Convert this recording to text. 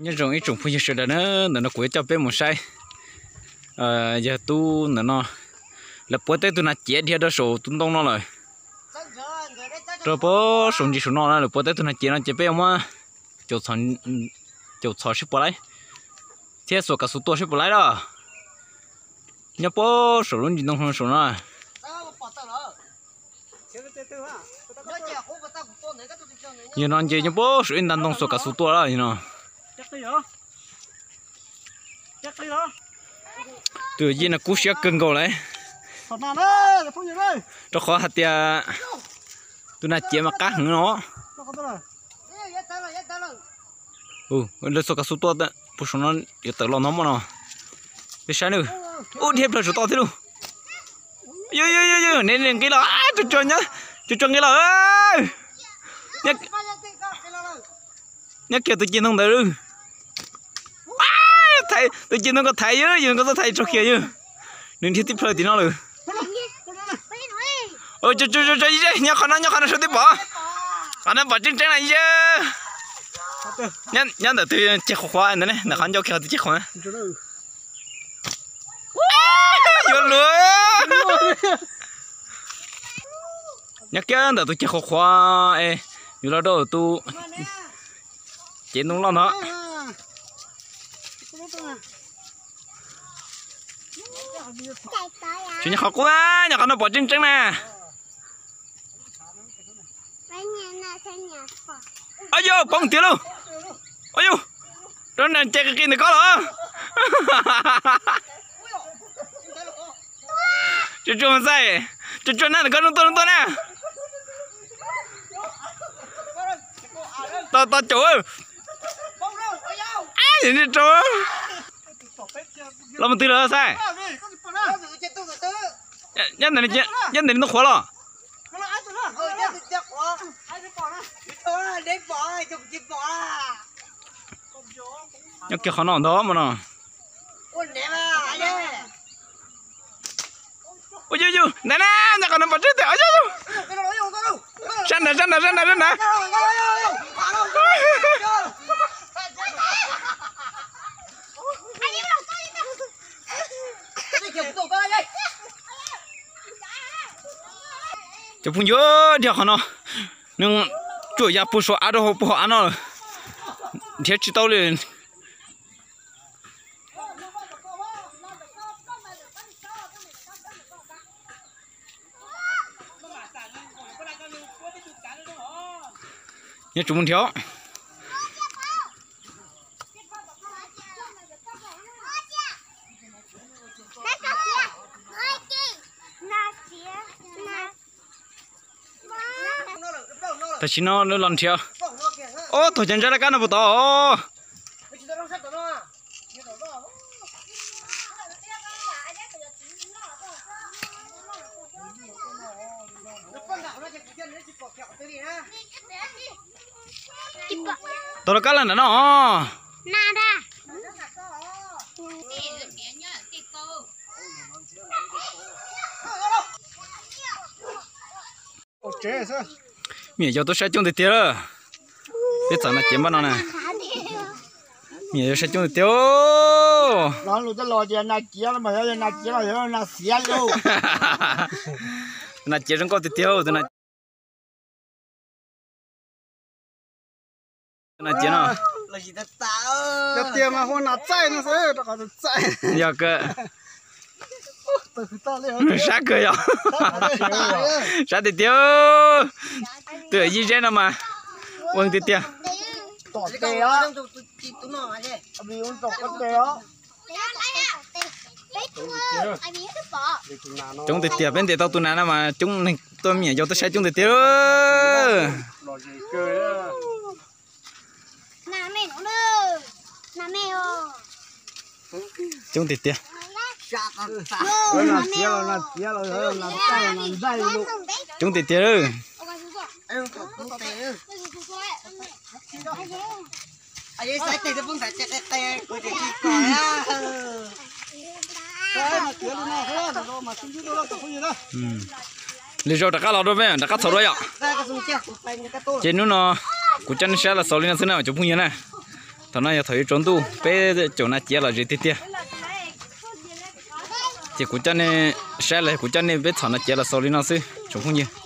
nhớ rồi trồng phu sự đó nó quấy cho bé một sai giờ tu nó là bữa tết tu nó chết thì đó số tung đông nó rồi rồi bữa sống gì sống nó là bữa tết tu nó chết bé mà chỗ xóa ship lại thế số cả số tua ship lại đó nhớ bữa số luôn gì đông không số nó như nó chơi nhớ bữa số in đàn đông số cả số tua đó như nó từ gì là cú sét cưng cầu đấy cho khó hạt tia tôi nói chuyện mà cá hứng nó lên số cá số to đấy bố số nó giờ tự lo nó mà nó biết sao nữa thêm là số to thế luôn yo nên cái là cho nhá cho cái là nhá kiểu tôi chiến không được thầy tôi chỉ nó có thầy chứ nhưng có thầy cho kia chứ đừng thiết tiếp theo thì nó được ôi cho nhá khả năng số tiếp bỏ khả năng bỏ chân này chứ nhá để tôi check khóa này là khả năng cho kia tôi check khóa vô lửa nhá kia để tôi check khóa ê như là đâu tôi chiến đúng lắm đó chú nhà học quá nhà con nó bỏ chân nè ôi vô bông tiền luôn ôi vô đó này chạy cái kia này có rồi chú mà sai chú này có nó to nè to chú ơi ai vậy chú làm một tí nữa sai nhân này nó khóa rồi nhắc kia khó nón đó mà nó ôi chú này nhà con nó bắt chết ở chú săn nè cho phun gió đi học nó nhưng chủ nhà bù số ăn đâu bù ăn nó thế chỉ tao lên nhớ chúng mình thiếu ta chỉ nó lần theo ô thôi chân ra là cái nó bự to tôi là cái lần đó nó mẹ cho tôi sẽ chung được tiêu rồi biết sao là chém bao nè mẹ sẽ chung được tiêu nó lúc đó lo chuyện này chia mà này chia là nó xé luôn là chia trong có tiêu từ này là chia nó là gì ta tạo tiêu mà hôm nào chạy nó sẽ nó còn chạy giờ cơ sát cười rồi sát thì tiêu từ gì thế nào mà quăng thì tiêu tọt tê á vì ông tọt cái tê á chúng thì tiêu bên thì tao tu nana mà chúng tôi mẹ cho tôi sẽ chúng thì tiêu chúng thì tiêu chúng thì tiêu ấy sai tay nó cũng phải chạy tay của chị coi á lý do đã cá lọt rồi vậy đã cá sầu rồi ạ trên nó cũng chân sẽ là sầu lên thế nào chụp phun như này thằng này thấy trốn tu bé chỗ này chia là gì tiệt chỉ của chân này xe này của chân này bé thằng này chia là sau đi nó xí chúng không gì